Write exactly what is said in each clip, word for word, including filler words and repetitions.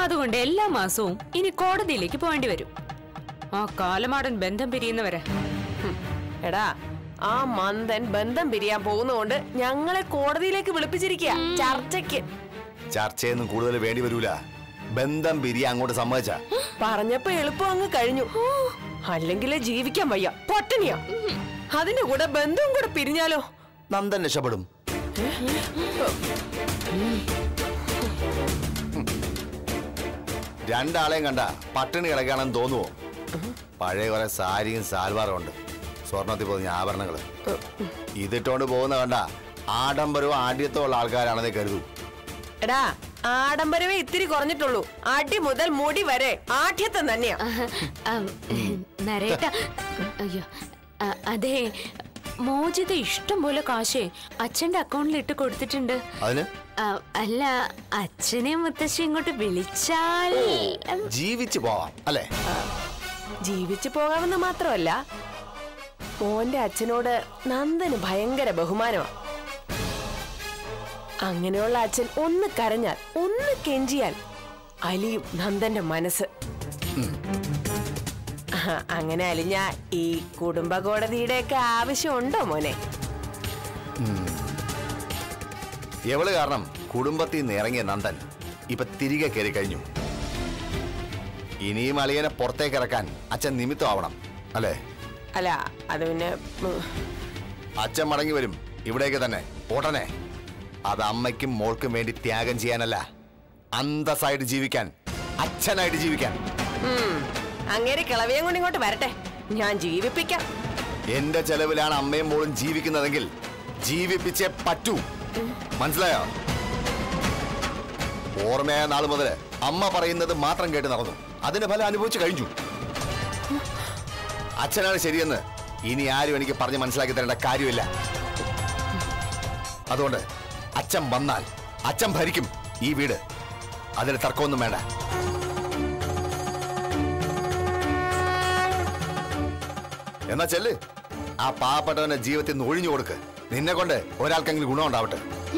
അതുകൊണ്ട് എല്ലാ മാസവും ഇനി കോടതിയിലേക്ക് പോകേണ്ടി വരും. ആ കാലമാടൻ ബന്ധം പിരിയുന്നവരെ. എടാ, ആ മന്ദൻ ബന്ധം പിരിയാൻ പോകുന്നതുകൊണ്ട് ഞങ്ങളെ കോടതിയിലേക്ക് വിളിപ്പിച്ചിരിക്കുക ചർച്ചയ്ക്ക്. ചർച്ചയൊന്നും കൂടുതൽ വേണ്ടി വരൂല. ബന്ധം പിരിയാൻ അങ്ങോട്ട് സമ്മതിച്ച പറഞ്ഞപ്പോ എളുപ്പം അങ്ങ് കഴിഞ്ഞു. അല്ലെങ്കിലേ ജീവിക്കാൻ വയ്യ, പട്ടിണിയാ. അതിന്റെ കൂടെ ബന്ധവും കൂടെ പിരിഞ്ഞാലോ? നന്ദൻ രക്ഷപ്പെടും. രണ്ടാളെയും കണ്ട പട്ടിണി കിടക്കുകയാണെന്ന് തോന്നുവോ? പഴയ കുറെ സാരിയും സാൽവാറും ഉണ്ട്, സ്വർണത്തിൽ പോകുന്ന ആഭരണങ്ങള്. ഇതിട്ടോണ്ട് പോകുന്ന കണ്ട ആഡംബരവും ആഢ്യത്വം ഉള്ള ആൾക്കാരാണെന്നേ കരുതൂ. എടാ, ആഡംബരമേ ഇത്തിരി കുറഞ്ഞിട്ടുള്ളൂ. അടി മുതൽ മുടി വരെ ആഢ്യത്വം തന്നെയാ. നരേട്ട, അയ്യോ അതെ, മോചിത ഇഷ്ടം പോലെ കാശേ അച്ഛന്റെ അക്കൗണ്ടിൽ ഇട്ട് കൊടുത്തിട്ടുണ്ട്. അതിന് അല്ല, അച്ഛനെ മുത്തശ്ശി ഇങ്ങോട്ട് വിളിച്ചാൽ ജീവിച്ചു പോവാം അല്ലേ? ജീവിച്ചു പോകാമെന്ന് മാത്രമല്ല, മോന്റെ അച്ഛനോട് നന്ദന് ഭയങ്കര ബഹുമാനമാ. അങ്ങനെയുള്ള അച്ഛൻ ഒന്ന് കരഞ്ഞാൽ, ഒന്ന് കെഞ്ചിയാൽ അലിയും നന്ദന്റെ മനസ്സ്. അങ്ങനെ അലിഞ്ഞ ഈ കുടുംബ കോടതിയുടെ ഒക്കെ ആവശ്യമുണ്ടോ മോനെ? എവള് കാരണം കുടുംബത്തിൽ നിന്ന് ഇറങ്ങിയ നന്ദൻ ഇപ്പൊ തിരികെ കയറി കഴിഞ്ഞു. ഇനിയും അളിയനെ പുറത്തേക്ക് ഇറക്കാൻ അച്ഛൻ നിമിത്തമാവണം അല്ലേ? അല്ല, അത് പിന്നെ അച്ഛൻ മടങ്ങി വരും ഇവിടേക്ക് തന്നെ ഉടനെ. അത് അമ്മയ്ക്കും മോൾക്കും വേണ്ടി ത്യാഗം ചെയ്യാനല്ല, അന്തസ്സായിട്ട് ജീവിക്കാൻ, അച്ഛനായിട്ട് ജീവിക്കാൻ. അങ്ങേരെ കിളവിയും കൊണ്ട് ഇങ്ങോട്ട് വരട്ടെ, ഞാൻ ജീവിപ്പിക്കാം. എന്റെ ചെലവിലാണ് അമ്മയും മോളും ജീവിക്കുന്നതെങ്കിൽ ജീവിപ്പിച്ചേ പറ്റൂ. മനസ്സിലായോ? ഓർമ്മയായ നാൾ മുതൽ അമ്മ പറയുന്നത് മാത്രം കേട്ട് നടന്നു. അതിന്റെ ഫലം അനുഭവിച്ചു കഴിഞ്ഞു. അച്ഛനാണ് ശരിയെന്ന് ഇനി ആരും എനിക്ക് പറഞ്ഞ് മനസ്സിലാക്കി തരേണ്ട കാര്യമില്ല. അതുകൊണ്ട് അച്ഛൻ വന്നാൽ അച്ഛൻ ഭരിക്കും ഈ വീട്. അതിന് തർക്കമൊന്നും വേണ്ട. എന്നാ ചെല്ല്, ആ പാവപ്പെട്ടവന്റെ ജീവിതത്തിൽ നിന്ന് ഒഴിഞ്ഞു കൊടുക്ക്. നിന്നെ കൊണ്ട് ഒരാൾക്കെങ്കിലും ഗുണം ഉണ്ടാവട്ടെ.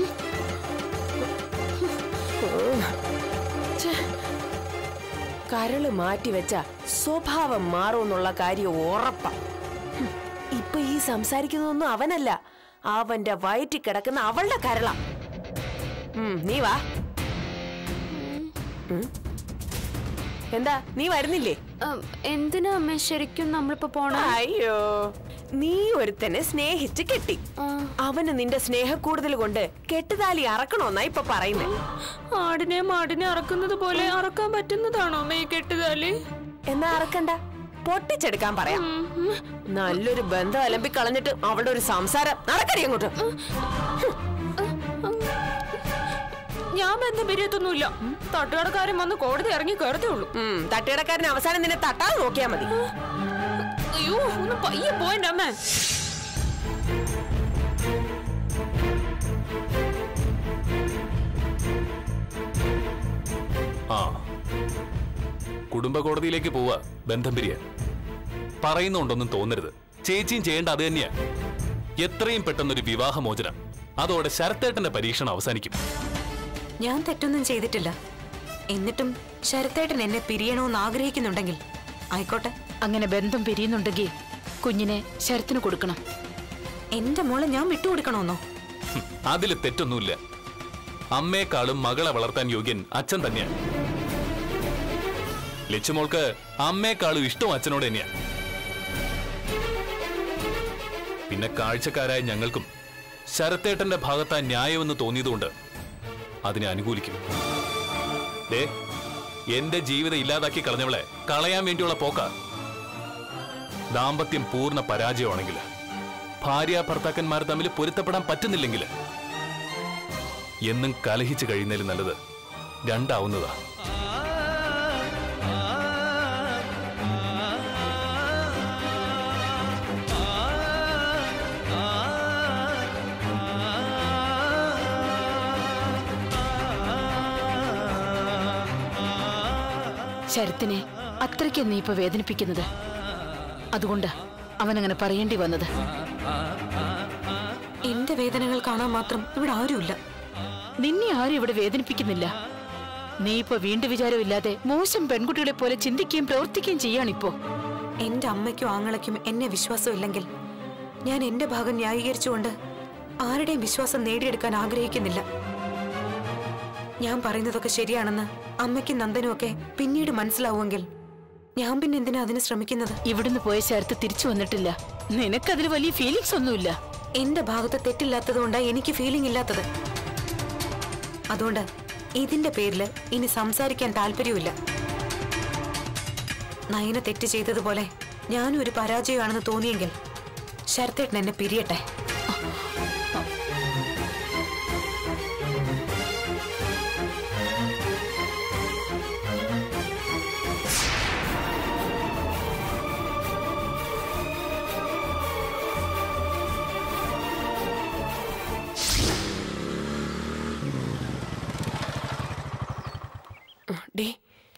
കരള് മാറ്റിവെച്ച സ്വഭാവം മാറുമെന്നുള്ള കാര്യം ഉറപ്പാ. ഇപ്പൊ ഈ സംസാരിക്കുന്നതൊന്നും അവനല്ല, അവന്റെ വയറ്റിൽ കിടക്കുന്ന അവളുടെ കരള. നീ വാ. എന്താ നീ വരുന്നില്ലേ? എന്തിനാ അമ്മ ശരിക്കും നമ്മളിപ്പോ പോണ? അയ്യോ, നീ ഒരുത്തനെ സ്നേഹിച്ച് കെട്ടി. അവന് നിന്റെ സ്നേഹ കൂടുതൽ കൊണ്ട് കെട്ടുതാലി അറക്കണോന്നാ ഇപ്പൊ പറയുന്നേ. ആടിനെ മാടിനെ അറക്കുന്നത് പോലെ അറക്കാൻ പറ്റുന്നതാണോ അമ്മ ഈ കെട്ടുതാലി? എന്നാ അറക്കണ്ട, പൊട്ടിച്ചെടുക്കാൻ പറയാം. നല്ലൊരു ബന്ധം അലമ്പി കളഞ്ഞിട്ട് അവളുടെ ഒരു സംസാരം നടക്കടി അങ്ങോട്ട്. ഞാൻ ബന്ധം പിരിയത്തൊന്നുമില്ല. തട്ടുകടക്കാരൻ വന്ന് കോടതി ഇറങ്ങി കയറത്തേ ഉള്ളൂ. തട്ടുകടക്കാരൻ അവസാനം നിന്നെ തട്ടാതെ നോക്കിയാ മതി. അയ്യോ, ഒന്ന് പയ്യെ പോയന്റെ അമ്മ. ആ, കുടുംബ കോടതിയിലേക്ക് പോവാ ബന്ധം പിരിയാൻ. പറയുന്നുണ്ടൊന്നും തോന്നരുത്. ചേച്ചിയും ചെയ്യേണ്ട അത് തന്നെയാ. എത്രയും പെട്ടെന്നൊരു വിവാഹമോചനം. അതോടെ ശരത്തേട്ടന്റെ പരീക്ഷണം അവസാനിക്കും. ഞാൻ തെറ്റൊന്നും ചെയ്തിട്ടില്ല. എന്നിട്ടും ശരത്തേട്ടൻ എന്നെ പിരിയണമെന്ന് ആഗ്രഹിക്കുന്നുണ്ടെങ്കിൽ ആയിക്കോട്ടെ. അങ്ങനെ ബന്ധം പിരിയുന്നുണ്ടെങ്കിൽ കുഞ്ഞിനെ ശരത്തിന് കൊടുക്കണം. എന്റെ മോളെ ഞാൻ വിട്ടുകൊടുക്കണമെന്നോ? അതില് തെറ്റൊന്നുമില്ല. അമ്മയെക്കാളും മകളെ വളർത്താൻ യോഗ്യൻ അച്ഛൻ തന്നെയാണ്. ലച്ചുമോൾക്ക് അമ്മയെക്കാളും ഇഷ്ടം അച്ഛനോട് തന്നെയാണ്. പിന്നെ കാഴ്ചക്കാരായ ഞങ്ങൾക്കും ശരത്തേട്ടന്റെ ഭാഗത്താ ന്യായമെന്ന് തോന്നിയതുകൊണ്ട് അതിനെ അനുകൂലിക്കും. ദേ, എന്റെ ജീവിതം ഇല്ലാതാക്കി കളഞ്ഞവളെ കളയാൻ വേണ്ടിയുള്ള പോക്ക. ദാമ്പത്യം പൂർണ്ണ പരാജയമാണെങ്കിൽ, ഭാര്യ ഭർത്താക്കന്മാർ തമ്മിൽ പൊരുത്തപ്പെടാൻ പറ്റുന്നില്ലെങ്കിൽ എന്നും കലഹിച്ചു കഴിയുന്നതിൽ നല്ലത് രണ്ടാവുന്നതാ. ശരത്തിനെ അത്രയ്ക്ക് നീ ഇപ്പൊ വേദനിപ്പിക്കുന്നത്. അതുകൊണ്ട് അവനങ്ങനെ പറയേണ്ടി വന്നത്. എന്റെ വേദനകൾ കാണാൻ മാത്രം ഇവിടെ ആരുമില്ല. നിന്നെ ആരും ഇവിടെ വേദനിപ്പിക്കുന്നില്ല. നീ ഇപ്പൊ വീണ്ടും വിചാരമില്ലാതെ മോശം പെൺകുട്ടികളെ പോലെ ചിന്തിക്കുകയും പ്രവർത്തിക്കുകയും ചെയ്യാണിപ്പോ. എന്റെ അമ്മയ്ക്കും ആങ്ങളയ്ക്കും എന്നെ വിശ്വാസമില്ലെങ്കിൽ ഞാൻ എന്റെ ഭാഗം ന്യായീകരിച്ചുകൊണ്ട് ആരുടെയും വിശ്വാസം നേടിയെടുക്കാൻ ആഗ്രഹിക്കുന്നില്ല. ഞാൻ പറയുന്നതൊക്കെ ശരിയാണെന്ന് അമ്മയ്ക്കും നന്ദനും ഒക്കെ പിന്നീട് മനസ്സിലാവുമെങ്കിൽ ഞാൻ പിന്നെ എന്തിനാ അതിന് ശ്രമിക്കുന്നത്? ഇവിടുന്ന് പോയ ശരത്ത് തിരിച്ചു വന്നിട്ടില്ല. നിനക്കതിൽ വലിയ ഫീലിങ്സ് ഒന്നുമില്ല. എന്റെ ഭാഗത്ത് തെറ്റില്ലാത്തത് കൊണ്ടാണ് എനിക്ക് ഫീലിംഗ് ഇല്ലാത്തത്. അതുകൊണ്ട് ഇതിന്റെ പേരില് ഇനി സംസാരിക്കാൻ താല്പര്യമില്ല. നയന തെറ്റ് ചെയ്തതുപോലെ ഞാനും ഒരു പരാജയമാണെന്ന് തോന്നിയെങ്കിൽ ശരത്തേട്ടൻ എന്നെ പിരിയട്ടെ. ഡേ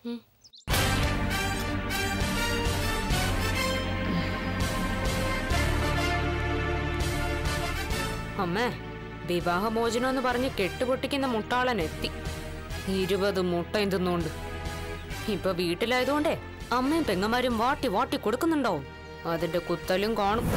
അമ്മേ, വിവാഹമോചനം എന്ന് പറഞ്ഞ് കെട്ടുപൊട്ടിക്കുന്ന മുട്ടാളൻ എത്തി. ഇരുപത് മുട്ടയും തിന്നുകൊണ്ട്. ഇപ്പൊ വീട്ടിലായതുകൊണ്ടേ അമ്മയും പെങ്ങന്മാരും വാട്ടി വാട്ടി കൊടുക്കുന്നുണ്ടാവും. അതിന്റെ കുത്തലും കാണും.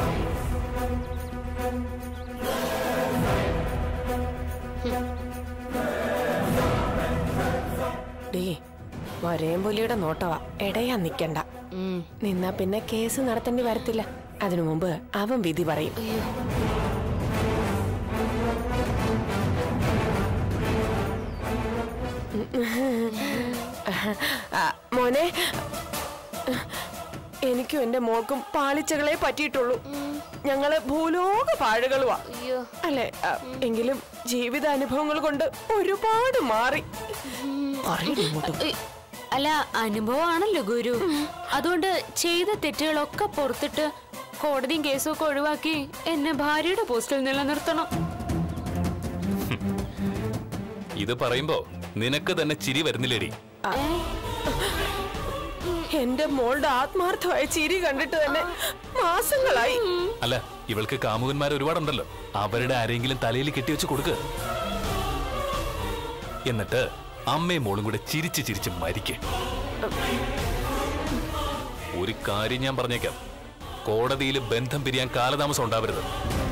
ഡേ വരേമ്പൊലിയുടെ നോട്ടവാ, എടയാ നിക്കണ്ട. നിന്നാ പിന്നെ കേസ് നടത്തേണ്ടി വരത്തില്ല. അതിനു മുമ്പ് അവൻ വിധി പറയും. മോനെ, എനിക്കും എന്റെ മോൾക്കും പാളിച്ചകളെ പറ്റിയിട്ടുള്ളൂ. ഞങ്ങള് ഭൂലോക പാഴുകളുവാ അല്ലെ? എങ്കിലും ജീവിതാനുഭവങ്ങൾ കൊണ്ട് ഒരുപാട് മാറി. അല്ല, അനുഭവമാണല്ലോ ഗുരു. അതുകൊണ്ട് ചെയ്ത തെറ്റുകളൊക്കെ പുറത്തിട്ട് കോടതിയും കേസും ഒക്കെ ഒഴിവാക്കി എന്നെ ഭാര്യയുടെ പോസ്റ്റിൽ നിലനിർത്തണം. ഇത് പറയുമ്പോ നിനക്ക് തന്നെ ചിരി വരുന്നില്ലേടി? എന്റെ മോളുടെ ആത്മാർത്ഥമായ ചിരി കണ്ടിട്ട് തന്നെ മാസങ്ങളായി. അല്ല, ഇവൾക്ക് കാമുകന്മാർ ഒരുപാടുണ്ടല്ലോ. അവരുടെ ആരെങ്കിലും തലയിൽ കെട്ടിവെച്ച് കൊടുക്ക്. എന്നിട്ട് അമ്മയും മോളും കൂടെ ചിരിച്ച് ചിരിച്ച് മരിക്കേ. ഒരു കാര്യം ഞാൻ പറഞ്ഞേക്കാം, കോടതിയിൽ ബന്ധം പിരിയാൻ കാലതാമസം ഉണ്ടാവരുത്.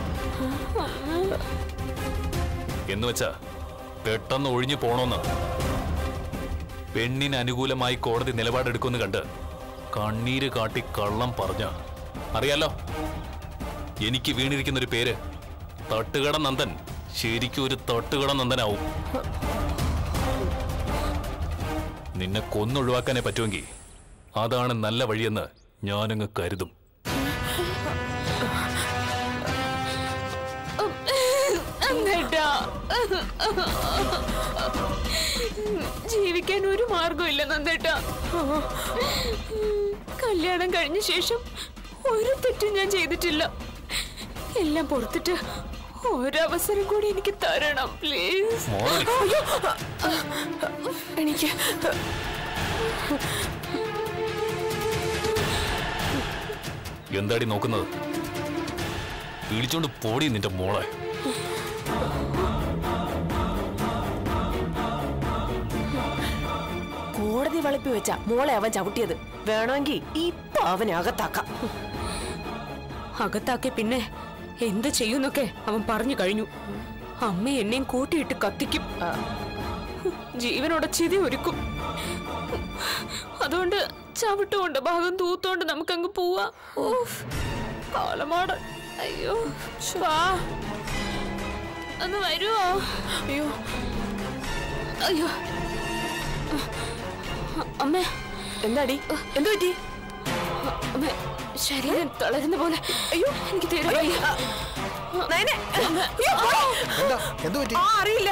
എന്ന് വെച്ചാ പെട്ടെന്ന് ഒഴിഞ്ഞു പോണോന്ന്. പെണ്ണിന് അനുകൂലമായി കോടതി നിലപാടെടുക്കുമെന്ന് കണ്ട് കണ്ണീര് കാട്ടി കള്ളം പറഞ്ഞ അറിയാലോ, എനിക്ക് വീണിരിക്കുന്ന ഒരു പേര് തട്ടുകട നന്ദൻ ശരിക്കും ഒരു തട്ടുകട നന്ദനാവും. നിന്നെ കൊന്നൊഴിവാക്കാനേ പറ്റുമെങ്കിൽ അതാണ് നല്ല വഴിയെന്ന് ഞാനങ്ങ് കരുതും. ജീവിക്കാൻ ഒരു മാർഗമില്ല നന്ദേട്ടാ. കല്യാണം കഴിഞ്ഞ ശേഷം ഒരു തെറ്റും ഞാൻ ചെയ്തിട്ടില്ല. എല്ലാം പുറത്തിട്ട് ഒരവസരം കൂടി എനിക്ക് തരണം പ്ലീസ്. എനിക്ക് എന്താടി നോക്കുന്നത്? വിളിച്ചോണ്ട് പോടി നിന്റെ മോളെ. കോടതി വളപ്പി വെച്ച മോളെ അവൻ ചവിട്ടിയത്. വേണമെങ്കിൽ ഇപ്പൊ അവനെ അകത്താക്കാം. അകത്താക്കി പിന്നെ എന്ത് ചെയ്യുന്നൊക്കെ അവൻ പറഞ്ഞു കഴിഞ്ഞു. അമ്മ എന്നെയും കൂട്ടിയിട്ട് കത്തിക്കും, ജീവനോടെ ചിതി ഒരുക്കും. അതുകൊണ്ട് ചവിട്ടുകൊണ്ട് ഭാഗം തൂത്തോണ്ട് നമുക്കങ്ങ് പോവാ. കാലമാട്. അയ്യോ വാ, ഒന്ന് വരുവോ? അയ്യോ അയ്യോ അമ്മേ. എന്താടി, എന്തു പറ്റി? അമ്മേ, ശരീരം തളരുന്ന പോലെ. അയ്യോ എനിക്ക് തീരെ അറിയില്ല.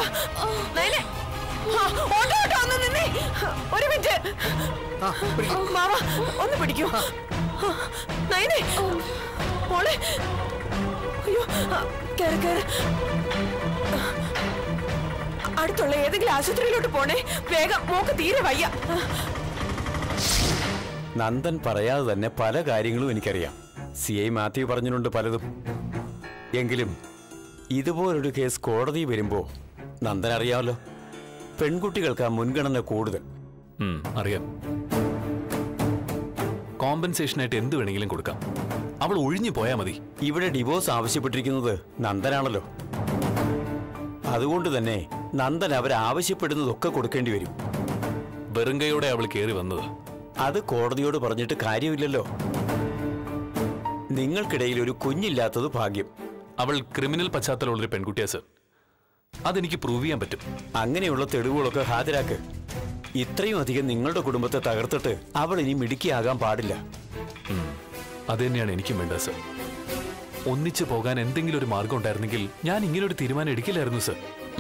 ഒരു മിനിറ്റ് മാവ, ഒന്ന് പിടിക്കൂ. നയനെ മോളെ, അയ്യോ കേറ് കേറ്. അടുത്തുള്ള ഏതെങ്കിലും ആശുപത്രിയിലോട്ട് പോണേ വേഗം, മോക്ക് തീരെ വയ്യ. നന്ദൻ പറയാതെ തന്നെ പല കാര്യങ്ങളും എനിക്കറിയാം. സി ഐ മാത്യു പറഞ്ഞിട്ടുണ്ട് പലതും. എങ്കിലും ഇതുപോലൊരു കേസ് കോടതി വരുമ്പോ നന്ദൻ അറിയാമല്ലോ, പെൺകുട്ടികൾക്ക് മുൻഗണന കൂടുതൽ. ഉം, അറിയാം. കോമ്പൻസേഷനായിട്ട് എന്ത് വേണമെങ്കിലും കൊടുക്കാം. അവൾ ഒഴിഞ്ഞു പോയാ മതി. ഇവിടെ ഡിവോഴ്സ് ആവശ്യപ്പെട്ടിരിക്കുന്നത് നന്ദനാണല്ലോ. അതുകൊണ്ട് തന്നെ നന്ദൻ അവരാവശ്യപ്പെടുന്നതൊക്കെ കൊടുക്കേണ്ടി വരും. വെറുങ്കയോടെ അവൾ കയറി വന്നത്. അത് കോടതിയോട് പറഞ്ഞിട്ട് കാര്യമില്ലല്ലോ. നിങ്ങൾക്കിടയിൽ ഒരു കുഞ്ഞില്ലാത്തത് ഭാഗ്യം. അവൾ ക്രിമിനൽ പശ്ചാത്തലമുള്ളൊരു പെൺകുട്ടിയാ സർ. അതെനിക്ക് പ്രൂവ് ചെയ്യാൻ പറ്റും. അങ്ങനെയുള്ള തെളിവുകളൊക്കെ ഹാജരാക്ക്. ഇത്രയും അധികം നിങ്ങളുടെ കുടുംബത്തെ തകർത്തിട്ട് അവൾ ഇനി മിടുക്കിയാകാൻ പാടില്ല. അത് തന്നെയാണ് എനിക്കും വേണ്ടത് സർ. ഒന്നിച്ചു പോകാൻ എന്തെങ്കിലും ഒരു മാർഗം ഉണ്ടായിരുന്നെങ്കിൽ ഞാൻ ഇങ്ങനൊരു തീരുമാനം എടുക്കില്ലായിരുന്നു സർ.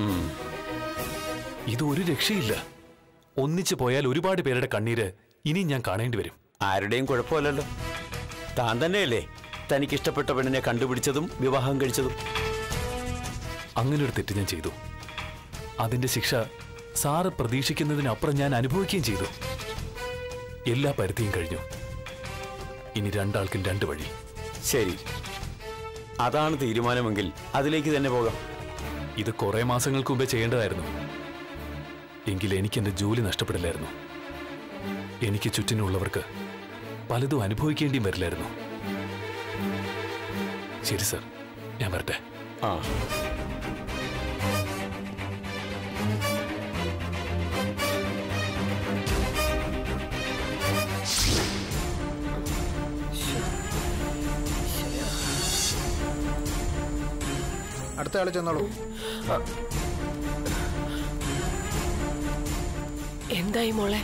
ഇത് ഒരു രക്ഷയില്ല. ഒന്നിച്ചു പോയാൽ ഒരുപാട് പേരുടെ കണ്ണീര് ഇനി ഞാൻ കാണേണ്ടി വരും. ആരുടെയും കുഴപ്പമില്ലല്ലോ. താൻ തന്നെയല്ലേ തനിക്കിഷ്ടപ്പെട്ട പെണ്ണിനെ കണ്ടുപിടിച്ചതും വിവാഹം കഴിച്ചതും? അങ്ങനെ ഒരു തെറ്റ് ഞാൻ ചെയ്തു. അതിന്റെ ശിക്ഷ സാറ് പ്രതീക്ഷിക്കുന്നതിനപ്പുറം ഞാൻ അനുഭവിക്കുകയും ചെയ്തു. എല്ലാ പരിധിയും കഴിഞ്ഞു. ഇനി രണ്ടാൾക്കും രണ്ട് വഴി. ശരി, അതാണ് തീരുമാനമെങ്കിൽ അതിലേക്ക് തന്നെ പോകാം. ഇത് കുറെ മാസങ്ങൾക്ക് മുമ്പേ ചെയ്യേണ്ടതായിരുന്നു. എങ്കിൽ എനിക്ക് എന്റെ ജോലി നഷ്ടപ്പെടില്ലായിരുന്നു. എനിക്ക് ചുറ്റിനുള്ളവർക്ക് പലതും അനുഭവിക്കേണ്ടിയും വരില്ലായിരുന്നു. ശരി സർ, ഞാൻ വരട്ടെ. ആ അടുത്ത ആള് ചെന്നോളൂ. എന്തായി മോളെ?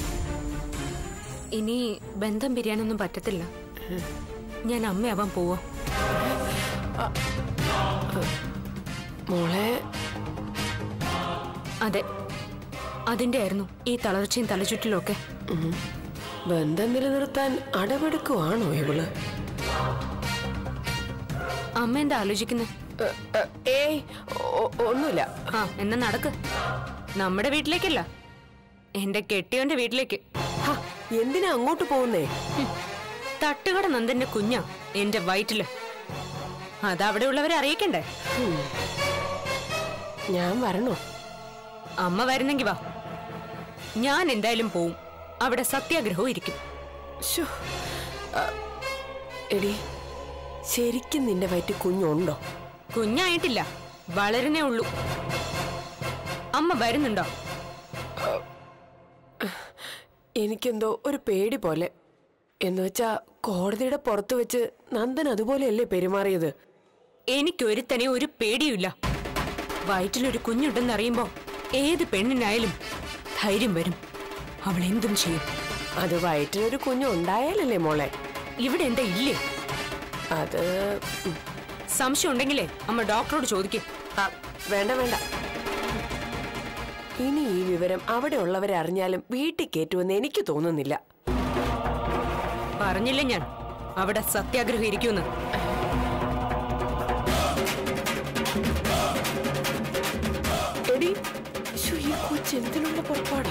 ഇനി ബന്ധം പിരിയാനൊന്നും പറ്റത്തില്ല. ഞാൻ അമ്മയാവാൻ പോവാ. മോളെ, അതെ, അതിന്റെ ആയിരുന്നു ഈ തളർച്ചയും തലചുറ്റിലും ഒക്കെ. ബന്ധം നിലനിർത്താൻ അടവെടുക്കുവാണോ ഇവള്? അമ്മ എന്താ ആലോചിക്കുന്നത്? ഏയ്, ഒന്നുമില്ല. ആ, എന്നാ നടക്ക്. നമ്മുടെ വീട്ടിലേക്കല്ല, എന്റെ കെട്ടിയോന്റെ വീട്ടിലേക്ക്. എന്തിനാ അങ്ങോട്ട് പോകുന്നേ? തട്ടുകട നന്ദന്റെ കുഞ്ഞാ എന്റെ വയറ്റില്. അതവിടെ ഉള്ളവരെ അറിയിക്കണ്ടേ? ഞാൻ വരണോ? അമ്മ വരുന്നെങ്കി വാ. ഞാൻ എന്തായാലും പോവും. അവിടെ സത്യാഗ്രഹവും ഇരിക്കും. എടി, ശരിക്കും നിന്റെ വയറ്റിൽ കുഞ്ഞുണ്ടോ? കുഞ്ഞായിട്ടില്ല, വളരുന്നേ ഉള്ളൂ. അമ്മ വരുന്നുണ്ടോ? എനിക്കെന്തോ ഒരു പേടി പോലെ. എന്നുവെച്ചാ കോടതിയുടെ പുറത്ത് വെച്ച് നന്ദൻ അതുപോലെയല്ലേ പെരുമാറിയത്? എനിക്കൊരുത്തനെ ഒരു പേടിയുമില്ല. വയറ്റിലൊരു കുഞ്ഞുണ്ടെന്ന് അറിയുമ്പോ ഏത് പെണ്ണിനായാലും ധൈര്യം വരും. അവൾ എന്തും ചെയ്യും. അത് വയറ്റിലൊരു കുഞ്ഞു ഉണ്ടായാലല്ലേ മോളെ? ഇവിടെ എന്താ ഇല്ലേ? അത് സംശയം ഉണ്ടെങ്കിലേ അമ്മ ഡോക്ടറോട് ചോദിക്കും. വേണ്ട വേണ്ട, ഇനി ഈ വിവരം അവിടെ ഉള്ളവരെ അറിഞ്ഞാലും വീട്ടിൽ കയറ്റുമെന്ന് എനിക്ക് തോന്നുന്നില്ല. പറഞ്ഞില്ലേ ഞാൻ അവിടെ സത്യാഗ്രഹം ഇരിക്കുമെന്ന്? എടി, ഈ കൊച്ചെന്തിനുള്ള പുറപ്പാടാ?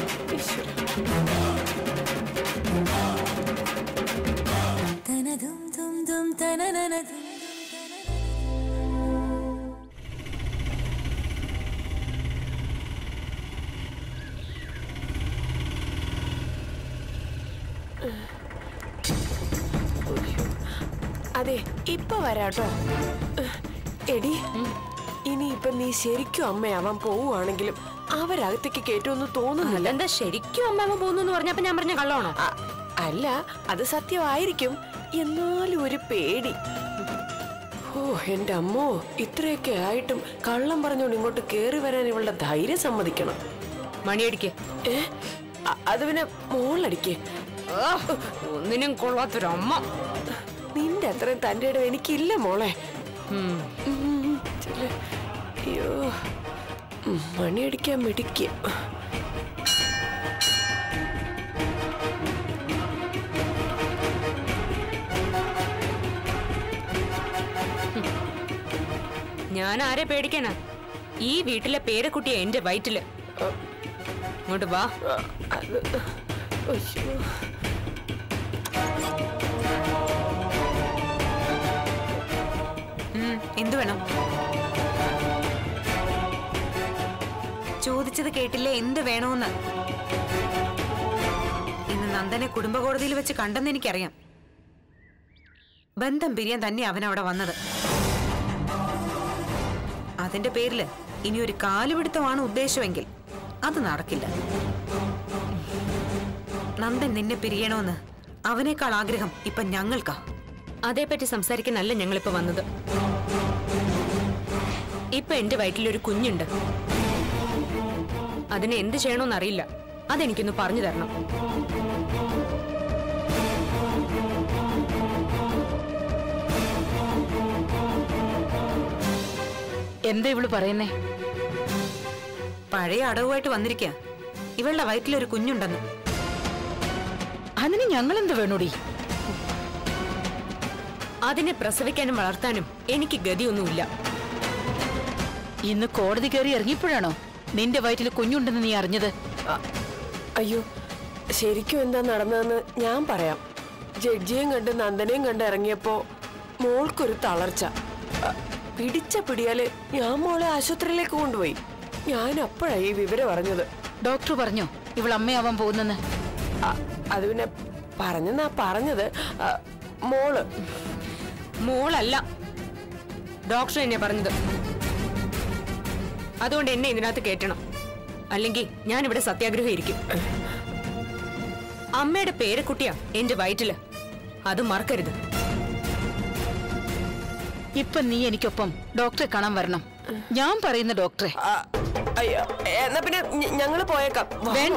അതെ, ഇപ്പൊ വരാട്ടോ. എടി, ഇനിയിപ്പൊ നീ ശരിക്കും അമ്മയാവാൻ പോവുകയാണെങ്കിലും അവരകത്തേക്ക് കേട്ടൊന്നും തോന്നുന്നില്ല. എന്താ ശരിക്കും അമ്മയാവാൻ പോകുന്നു പറഞ്ഞപ്പോ ഞാൻ പറഞ്ഞ കള്ളമാണോ? അല്ല, അത് സത്യമായിരിക്കും. എന്നാലും ഒരു പേടി. ഓ എന്റെ അമ്മോ, ഇത്രയൊക്കെ ആയിട്ടും കള്ളം പറഞ്ഞോണ്ട് ഇങ്ങോട്ട് കേറി വരാൻ ഇവളുടെ ധൈര്യം സമ്മതിക്കണം. മണിയടിക്ക്. ഏ, അത് പിന്നെ മോളടിക്ക്. ഒന്നിനും കൊള്ളാത്തൊരമ്മ. നിന്റെ അത്രയും തന്റെ ഇടം എനിക്കില്ല മോളെ. അയ്യോ, മണിയടിക്കാൻ മിടിക്കുക. ഞാൻ ആരെ പേടിക്കാനാ? ഈ വീട്ടിലെ പേരക്കുട്ടിയെ എന്റെ വയറ്റില്. ഇങ്ങോട്ട് വാ. എന്തു വേണം? ചോദിച്ചത് കേട്ടില്ലേ എന്ത് വേണോന്ന്? ഇന്ന് നന്ദനെ കുടുംബ കോടതിയിൽ വെച്ച് കണ്ടെന്ന് എനിക്കറിയാം. ബന്ധം പിരിയാൻ തന്നെ അവൻ അവിടെ വന്നത്. അതിന്റെ പേരില് ഇനി ഒരു കാലുപിടുത്തമാണ് ഉദ്ദേശമെങ്കിൽ അത് നടക്കില്ല. നന്ദൻ നിന്നെ പിരിയണോന്ന് അവനേക്കാൾ ആഗ്രഹം ഇപ്പൊ ഞങ്ങൾക്കാ. അതേപ്പറ്റി സംസാരിക്കാനല്ല ഞങ്ങളിപ്പോ വന്നത്. ഇപ്പൊ എന്റെ വയറ്റിലൊരു കുഞ്ഞുണ്ട്. അതിനെ എന്ത് ചെയ്യണോന്നറിയില്ല. അതെനിക്കൊന്ന് പറഞ്ഞു തരണം. എന്താ ഇവള് പറയുന്നേ? പഴയ അടവുമായിട്ട് വന്നിരിക്കുക. ഇവളുടെ വയറ്റിലൊരു കുഞ്ഞുണ്ടെന്ന്. അതിന് ഞങ്ങൾ എന്ത് വേണോടി? അതിനെ പ്രസവിക്കാനും വളർത്താനും എനിക്ക് ഗതിയൊന്നുമില്ല. ഇന്ന് കോടതി കയറി ഇറങ്ങിയപ്പോഴാണോ നിന്റെ വയറ്റിൽ കുഞ്ഞുണ്ടെന്ന് നീ അറിഞ്ഞത്? അയ്യോ, ശരിക്കും എന്താ നടന്നതെന്ന് ഞാൻ പറയാം. ജഡ്ജിയെയും കണ്ട് നന്ദനെയും കണ്ട് ഇറങ്ങിയപ്പോ മോൾക്കൊരു തളർച്ച. പിടിച്ച പിടിയാല് ഞാൻ മോളെ ആശുപത്രിയിലേക്ക് കൊണ്ടുപോയി. ഞാൻ അപ്പോഴായി ഈ വിവരം അറിഞ്ഞത്. ഡോക്ടർ പറഞ്ഞോ ഇവൾ അമ്മയാവാൻ പോകുന്നെന്ന്? അത് പിന്നെ പറഞ്ഞെന്നാ പറഞ്ഞത്. മോള് മോളല്ല, ഡോക്ടർ എന്നെ പറഞ്ഞത്. അതുകൊണ്ട് എന്നെ ഇതിനകത്ത് കേട്ടണം. അല്ലെങ്കിൽ ഞാനിവിടെ സത്യാഗ്രഹം ഇരിക്കും. അമ്മയുടെ പേരക്കുട്ടിയാ എന്റെ വയറ്റില്. അത് മറക്കരുത്. ഇപ്പൊ നീ എനിക്കൊപ്പം ഡോക്ടറെ കാണാൻ വരണം. ഞാൻ പറയുന്ന ഡോക്ടറെ. അയ്യോ, എന്നാ പിന്നെ ഞങ്ങള് പോയേക്കാം. വേണ്ട,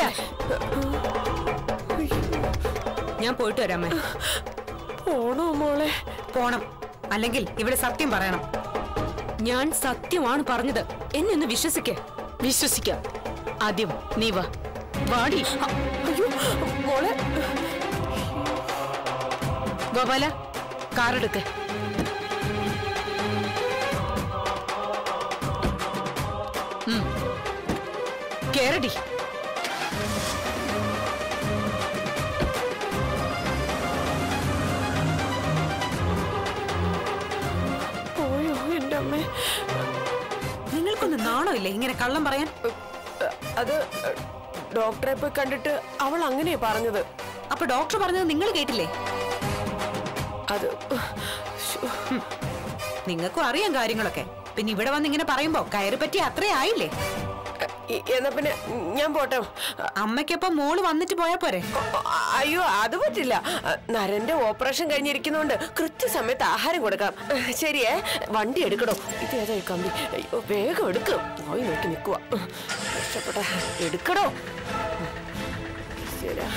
ഞാൻ പോയിട്ട് വരാമേ. പോണോ മോളെ? പോണം. അല്ലെങ്കിൽ ഇവിടെ സത്യം പറയണം. ഞാൻ സത്യമാണ് പറഞ്ഞത്. എന്നെ ഒന്ന് വിശ്വസിക്ക. വിശ്വസിക്കാം. ആദ്യം നീ വാ. വാടി. അയ്യോ മോളെ. ഗോപാല, കാറെടുക്ക. കേറടി. പോയോ എന്റെ അമ്മേ? നിങ്ങൾക്കൊന്ന് നാണമില്ലേ ഇങ്ങനെ കള്ളം പറയാൻ? അത് ഡോക്ടറെ പോയി കണ്ടിട്ട് അവൾ അങ്ങനെയാ പറഞ്ഞത്. അപ്പൊ ഡോക്ടർ പറഞ്ഞത് നിങ്ങൾ കേട്ടില്ലേ? അത് നിങ്ങൾക്കും അറിയാം കാര്യങ്ങളൊക്കെ. പിന്നെ ഇവിടെ വന്ന് ഇങ്ങനെ പറയുമ്പോ കയറി പറ്റി അത്രേ ആയില്ലേ? എന്നാ പിന്നെ ഞാൻ പോട്ടെ. അമ്മയ്ക്കൊപ്പം മോള് വന്നിട്ട് പോയാ പോരെ? അയ്യോ, അത് പറ്റില്ല. നരന്റെ ഓപ്പറേഷൻ കഴിഞ്ഞിരിക്കുന്നോണ്ട് കൃത്യസമയത്ത് ആഹാരം കൊടുക്കാം. ശരിയേ, വണ്ടി എടുക്കണോ? ഇത് ഏതായി കമ്പി? അയ്യോ, വേഗം എടുക്കും. പോയി നോക്കി നിൽക്കുക. ഇഷ്ടപ്പെട്ട എടുക്കണോ? ശരിയാ.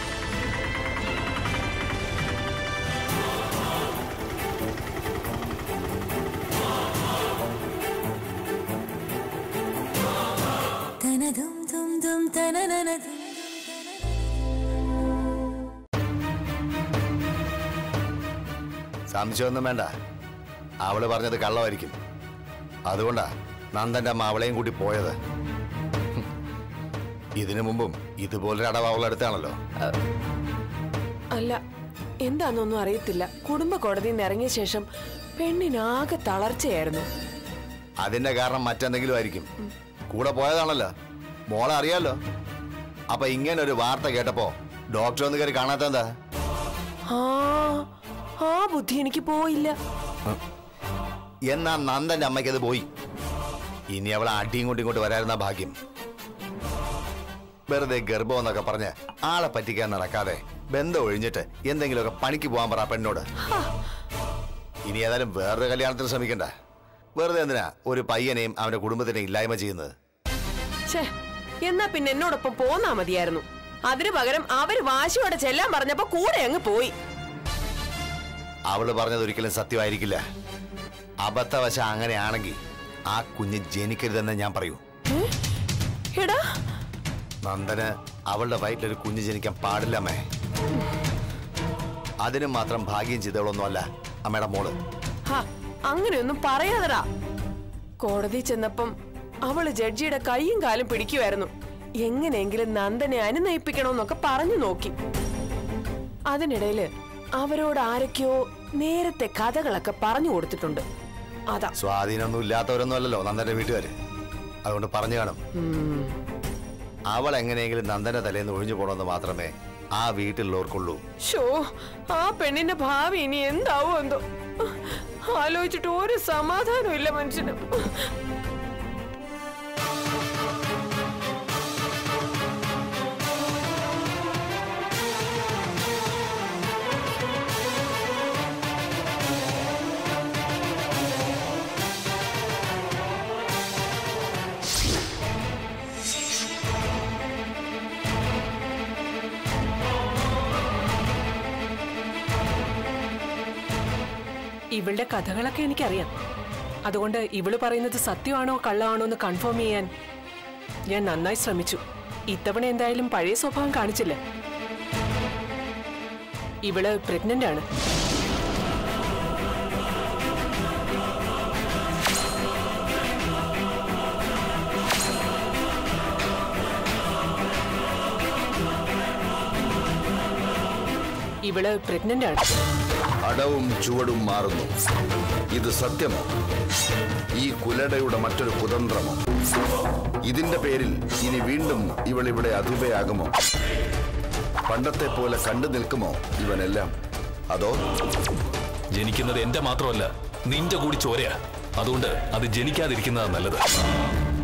സംശയമൊന്നും വേണ്ട. അവള് പറഞ്ഞത് കള്ളമായിരിക്കും. അതുകൊണ്ടാ നന്ദന്റെ അമ്മ അവളെയും കൂട്ടി പോയത്. ഇതിനു മുമ്പും ഇതുപോലൊരു അടവ് അവളെടുത്താണല്ലോ. അല്ല, എന്താന്നൊന്നും അറിയത്തില്ല. കുടുംബ കോടതിയിൽ നിന്ന് ഇറങ്ങിയ ശേഷം പെണ്ണിനാകെ തളർച്ചയായിരുന്നു. അതിന്റെ കാരണം മറ്റെന്തെങ്കിലും ആയിരിക്കും. കൂടെ പോയതാണല്ലോ. മോളെ അറിയാലോ. അപ്പൊ ഇങ്ങനെ ഒരു വാർത്ത കേട്ടപ്പോ ഡോക്ടർ ഒന്ന് കയറി കാണാത്തെന്താ? ആ ആ ബുദ്ധി എനിക്ക് പോയില്ല. എന്നാ നന്ദന്റെ അമ്മയ്ക്ക് അത് പോയി. ഇനി അവളെ അടിയും കൊണ്ട് ഇങ്ങോട്ട് വരായിരുന്ന ഭാഗ്യം. വെറുതെ ഗർഭം എന്നൊക്കെ പറഞ്ഞ് ആളെ പറ്റിക്കാൻ നടക്കാതെ ബന്ധം ഒഴിഞ്ഞിട്ട് എന്തെങ്കിലുമൊക്കെ പണിക്ക് പോകാൻ പറ പെണ്ണോട്. ഇനി ഏതായാലും വേറൊരു കല്യാണത്തിന് ശ്രമിക്കണ്ട. വെറുതെ എന്തിനാ ഒരു പയ്യനെയും അവന്റെ കുടുംബത്തിനെയും ഇല്ലായ്മ ചെയ്യുന്നത്? എന്നാ പിന്നെ എന്നോടൊപ്പം പോന്നാ മതിയായിരുന്നു. അതിനു പകരം അവര് വാശിയോടെ ചെല്ലാൻ പറഞ്ഞപ്പോ കൂടെ അങ്ങ് പോയി. അവള് പറഞ്ഞത് ഒരിക്കലും സത്യമായിരിക്കില്ല. അബദ്ധവശ അങ്ങനെയാണെങ്കിൽ ആ കുഞ്ഞ് ജനിക്കരുതെന്ന് ഞാൻ പറയൂ. എടാ, നന്ദന് അവളുടെ വയറ്റിലൊരു കുഞ്ഞ് ജനിക്കാൻ പാടില്ലമ്മേ. അതിനും മാത്രം ഭാഗ്യം ചെയ്തവളൊന്നുമല്ല അമ്മയുടെ മോള്. അങ്ങനെയൊന്നും പറയാതടാ. കോടതി ചെന്നപ്പം അവള് ജഡ്ജിയുടെ കൈയും കാലും പിടിക്കുമായിരുന്നു. എങ്ങനെയെങ്കിലും നന്ദനെ അനുനയിപ്പിക്കണമെന്നൊക്കെ പറഞ്ഞു നോക്കി. അതിനിടയില് അവരോട് ആരൊക്കെയോ നേരത്തെ കഥകളൊക്കെ പറഞ്ഞു കൊടുത്തിട്ടുണ്ട്. അതാ. സ്വാധീനമൊന്നും ഇല്ലാത്തവരൊന്നും അല്ലല്ലോ നന്ദന്റെ വീട്ടുകാര്. അതുകൊണ്ട് പറഞ്ഞു കാണും. അവൾ എങ്ങനെയെങ്കിലും നന്ദന്റെ തലേന്ന് ഒഴിഞ്ഞു പോണമെന്ന് മാത്രമേ ആ വീട്ടിലുള്ളവർക്കുള്ളൂ. ഷോ ആ പെണ്ണിന്റെ ഭാവി ഇനി എന്താവോ എന്തോ ആലോചിച്ചിട്ട് ഒരു സമാധാനം ഇല്ല മനുഷ്യന്. ഇവളുടെ കഥകളൊക്കെ എനിക്കറിയാം. അതുകൊണ്ട് ഇവള് പറയുന്നത് സത്യമാണോ കള്ളമാണോ എന്ന് കൺഫേം ചെയ്യാൻ ഞാൻ നന്നായി ശ്രമിച്ചു. ഇത്തവണ എന്തായാലും പഴയ സ്വഭാവം കാണിച്ചില്ല. ഇവള് പ്രഗ്നന്റ് ആണ്. ഇവള് പ്രഗ്നന്റ് ആണ്. അടവും ചുവടും മാറുന്നു. ഇത് സത്യമോ? ഈ കുലടയുടെ മറ്റൊരു കുതന്ത്രമോ? ഇതിന്റെ പേരിൽ ഇനി വീണ്ടും ഇവൾ ഇവിടെ അധിപയാകുമോ? പണ്ടത്തെ പോലെ കണ്ടു നിൽക്കുമോ ഇവനെല്ലാം? അതോ ജനിക്കുന്നത് എന്റെ മാത്രമല്ല, നിന്റെ കൂടി ചോരയാ. അതുകൊണ്ട് അത് ജനിക്കാതിരിക്കുന്നതാണ് നല്ലത്.